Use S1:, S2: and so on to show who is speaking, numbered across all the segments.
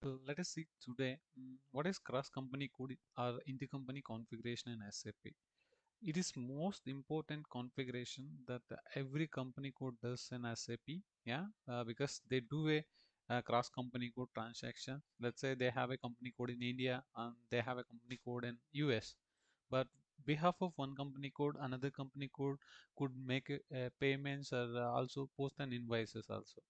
S1: Let us see today what is cross-company code or intercompany configuration in SAP. It is most important configuration that every company code does in SAP. Yeah, because they do a cross-company code transaction. Let's say they have a company code in India and they have a company code in US, but behalf of one company code, another company code could make payments or also post an invoices also.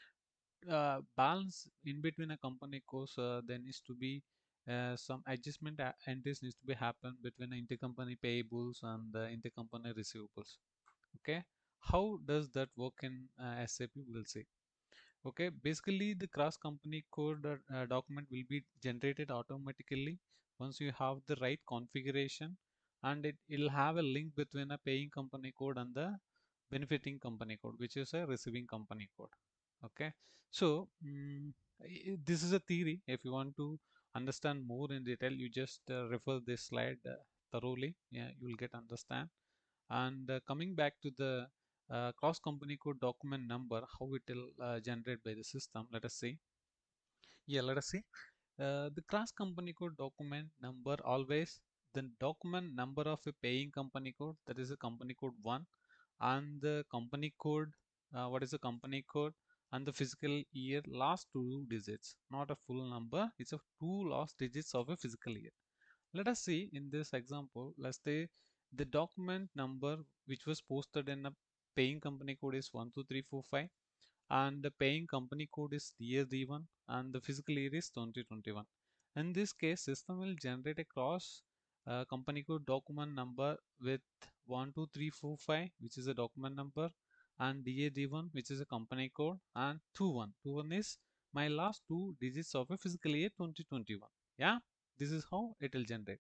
S1: Balance in between a company course, there needs to be some adjustment entries needs to be happen between the intercompany payables and the intercompany receivables. Okay, how does that work in SAP? We'll see. Okay, basically the cross company code document will be generated automatically once you have the right configuration, and it'll have a link between a paying company code and the benefiting company code, which is a receiving company code. Okay, so this is a theory. If you want to understand more in detail, you just refer this slide thoroughly. Yeah, you will get understand. And coming back to the cross company code document number, how it will generate by the system. Let us see. Yeah, let us see. The cross company code document number always the document number of a paying company code, that is a company code 1, and the company code, what is the company code, and the fiscal year last two digits, not a full number. It's a two last digits of a fiscal year. Let us see in this example. Let's say the document number which was posted in a paying company code is 12345, and the paying company code is year D1, and the fiscal year is 2021. In this case, system will generate a cross company code document number with 12345, which is a document number, and DAD1, which is a company code, and 21. 21 is my last two digits of a fiscal year 2021. Yeah, this is how it will generate.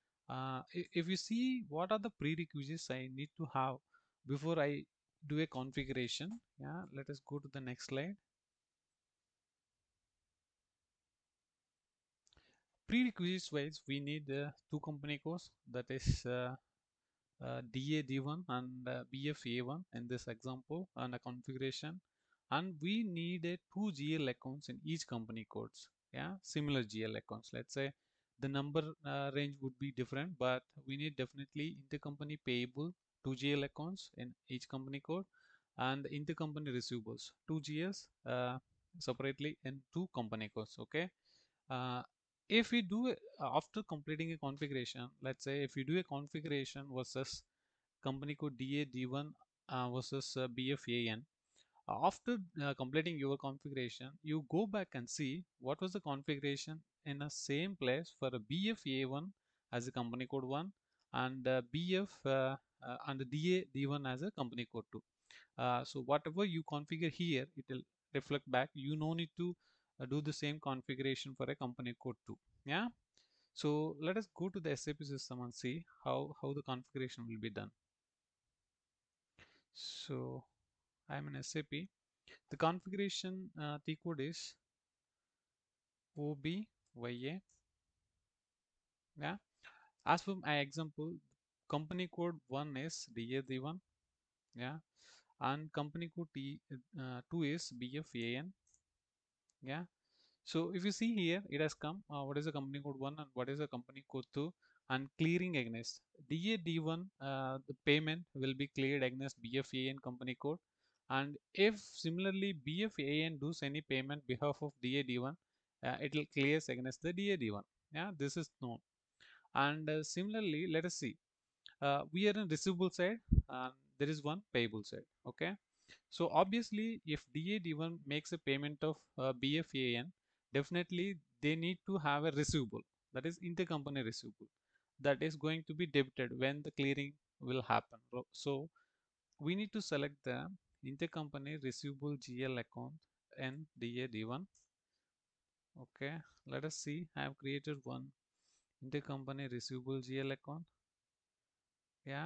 S1: If you see what are the prerequisites I need to have before I do a configuration. Yeah, let us go to the next slide. Prerequisites wise, we need two company codes, that is DAD1 and BFA1 in this example, and a configuration, and we need a two GL accounts in each company codes. Yeah, similar GL accounts. Let's say the number range would be different, but we need definitely intercompany payable two GL accounts in each company code, and intercompany receivables two GS separately in two company codes. Okay. uh, if we do after completing a configuration, let's say if you do a configuration versus company code DA1 versus BFAN, after completing your configuration, you go back and see what was the configuration in the same place for a BFA1 as a company code 1, and BF and DA1 as a company code 2. So whatever you configure here, it will reflect back. You no need to do the same configuration for a company code 2. Yeah, so let us go to the SAP system and see how the configuration will be done. So I'm in SAP. The configuration T code is OBYA. Yeah, as for my example, company code 1 is DA1. Yeah, and company code 2 is BFAN. Yeah, so if you see here, it has come what is the company code 1 and what is the company code 2, and clearing against DAD1, the payment will be cleared against BFAN company code, and if similarly BFAN does any payment behalf of DAD1, it will clears against the DAD1. Yeah, this is known. And similarly, let us see, we are in receivable side and there is one payable side. Okay, so obviously if DAD1 makes a payment of BFAN, definitely they need to have a receivable, that is intercompany receivable, that is going to be debited when the clearing will happen. So we need to select the intercompany receivable GL account in DAD1. Okay, let us see, I have created one intercompany receivable GL account. Yeah,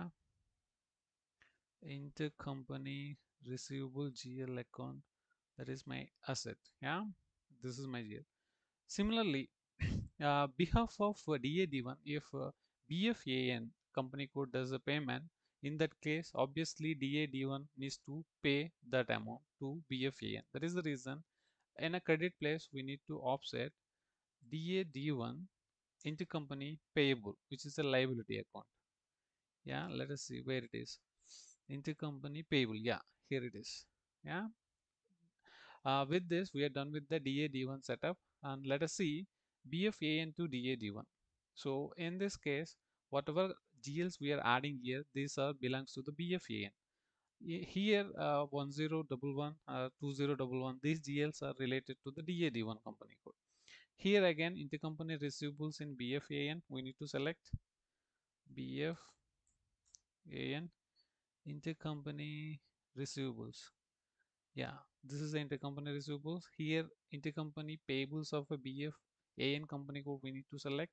S1: intercompany receivable GL account, that is my asset. Yeah, this is my GL. Similarly, behalf of DAD1, if BFAN company code does a payment, in that case obviously DAD1 needs to pay that amount to BFAN. That is the reason in a credit place we need to offset DA D1 intercompany payable, which is a liability account. Yeah, let us see where it is. Intercompany payable. Yeah, here it is. Yeah. With this, we are done with the DA D1 setup, and let us see BFAN to DA D1. So in this case, whatever GLs we are adding here, these are belongs to the BFAN. Here 1011, 2011, these GLs are related to the DA D1 company code. Here again, intercompany receivables in BFAN, we need to select BFAN intercompany receivables. Yeah, this is the intercompany receivables. Here, intercompany payables of a BFAN company code we need to select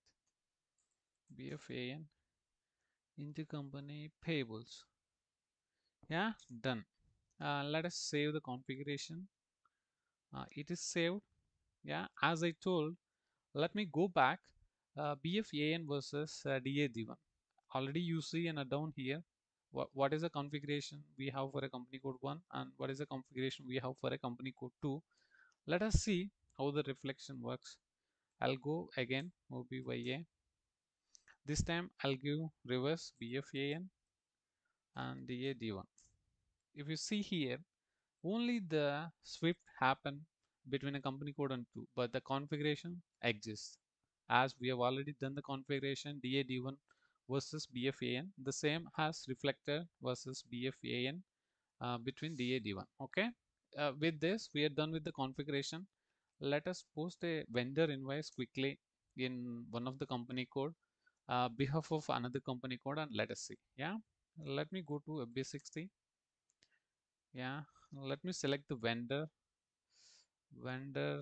S1: BFAN intercompany payables. Yeah, done. Let us save the configuration. It is saved. Yeah, as I told, let me go back. BFAN versus DA1. Already you see and down here what is the configuration we have for a company code 1 and what is the configuration we have for a company code 2. Let us see how the reflection works. I'll go again OBYA. This time I'll give reverse BFAN and DA1. If you see here, only the swift happen between a company code and 2, but the configuration exists. As we have already done the configuration DA1 versus BFAN, the same has reflected versus BFAN between DA1. Okay. With this, we are done with the configuration. Let us post a vendor invoice quickly in one of the company code behalf of another company code, and let us see. Yeah, let me go to FB60. Yeah, let me select the vendor.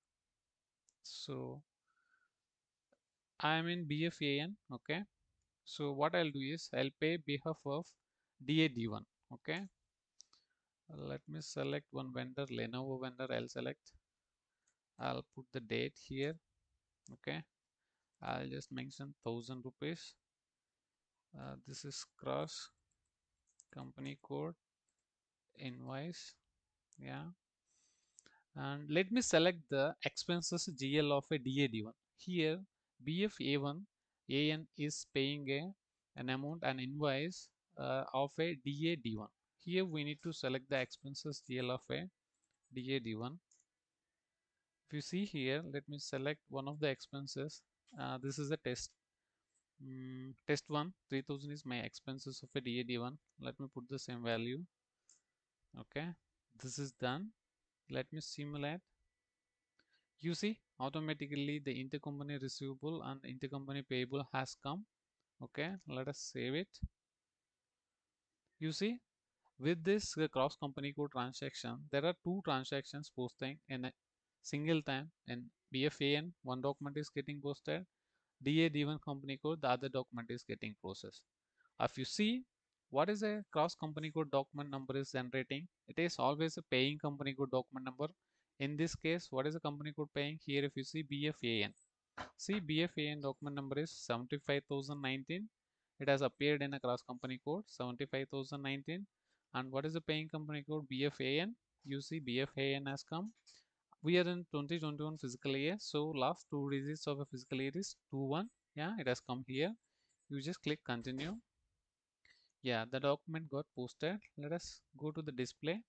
S1: So I'm in BFAN. Okay, so what I'll do is I'll pay behalf of DAD1. Okay, let me select one vendor, Lenovo vendor. I'll put the date here. Okay, I'll just mention 1000 rupees. This is cross company code invoice. Yeah, and let me select the expenses GL of a DAD1. Here BFA1 AN is paying an amount, an invoice of a DAD1. Here we need to select the expenses GL of a DAD1. If you see here, let me select one of the expenses. This is a test 1 3000 is my expenses of a DAD1. Let me put the same value. Okay, this is done. Let me simulate. You see automatically the intercompany receivable and intercompany payable has come. Okay, let us save it. You see, with this cross company code transaction, there are two transactions posting in a single time. In BFAN, one document is getting posted, DAD1 company code, the other document is getting processed. If you see what is a cross company code document number is generating, it is always a paying company code document number. In this case, what is the company code paying? Here if you see BFAN, see BFAN document number is 75,019. It has appeared in a cross company code 75,019. And what is the paying company code? BFAN. You see BFAN has come. We are in 2021 fiscal year, so last two digits of a fiscal year is 21. Yeah, it has come here. You just click continue. Yeah, the document got posted. Let us go to the display.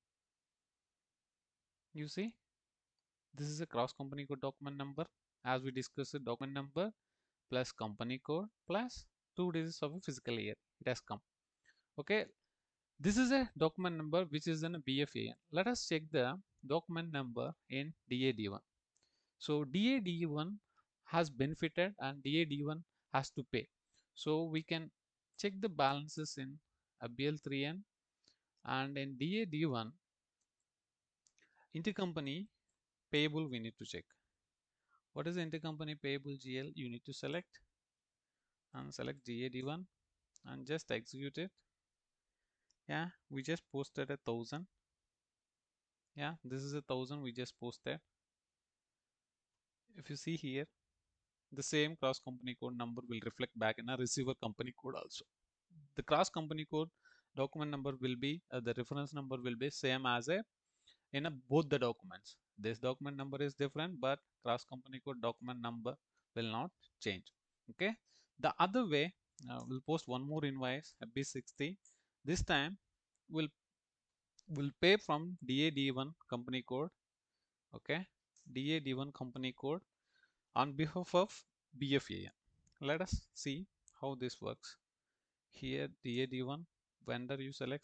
S1: You see this is a cross company code document number. As we discussed, the document number plus company code plus two digits of a fiscal year, it has come. Okay, this is a document number which is in a BFAN. Let us check the document number in DAD1. So DAD1 has benefited and DAD1 has to pay. So we can check the balances in a BL3N, and in DAD1 intercompany payable we need to check. What is the intercompany payable GL? You need to select and select DAD1 and just execute it. Yeah, we just posted 1000. Yeah, this is 1000 we just posted. If you see here, the same cross company code number will reflect back in a receiver company code also. The cross company code document number will be the reference number will be same as a in both the documents. This document number is different, but cross company code document number will not change. Okay. The other way, we'll post one more invoice B60. This time we'll pay from DAD1 company code. Okay, DAD1 company code on behalf of BFAN. Let us see how this works. Here DAD1 vendor, you select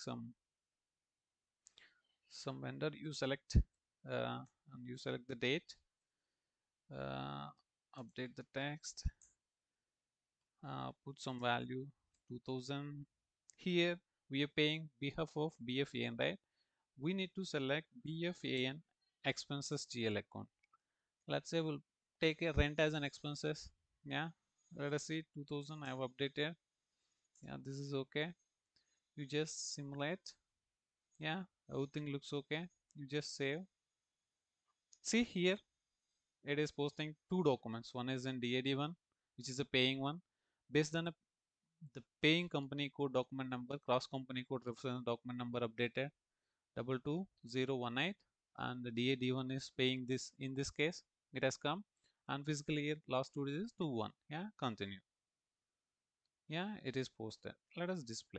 S1: some vendor, you select and you select the date, uh, update the text, put some value 2000. Here we are paying behalf of BFAN, right? We need to select BFAN expenses GL account. Let's say we'll take a rent as an expenses. Yeah, let us see 2000 I have updated. Yeah, this is okay. You just simulate. Yeah, everything looks okay. You just save. See here it is posting two documents. One is in DAD1, which is a paying one. Based on the paying company code document number, cross company code reference document number updated 22018, and the DAD1 is paying this. In this case it has come, and fiscal year last two digits is 21. Yeah, continue. Yeah, it is posted. Let us display.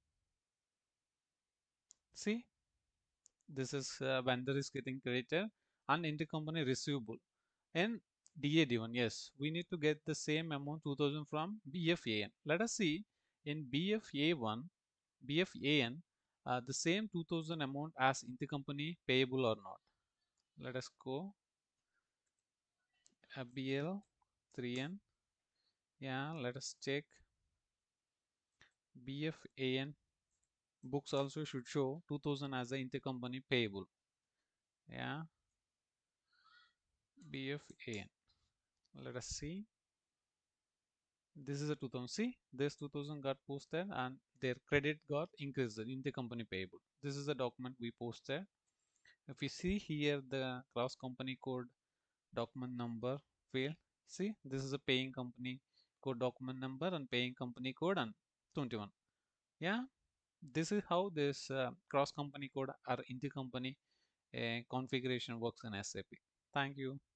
S1: See, this is vendor is getting credited and intercompany receivable. And DAD1, yes, we need to get the same amount 2000 from BFAN. Let us see in BFAN, the same 2000 amount as intercompany payable or not. Let us go BL 3N. Yeah, let us check. BFAN books also should show 2000 as the intercompany payable. Yeah, BFAN. Let us see. This is a 2000. See, this 2000 got posted and their credit got increased in the company payable. This is the document we posted. If you see here the cross company code document number field, see, this is a paying company code document number and paying company code and 21. Yeah, this is how this cross company code or intercompany configuration works in SAP. Thank you.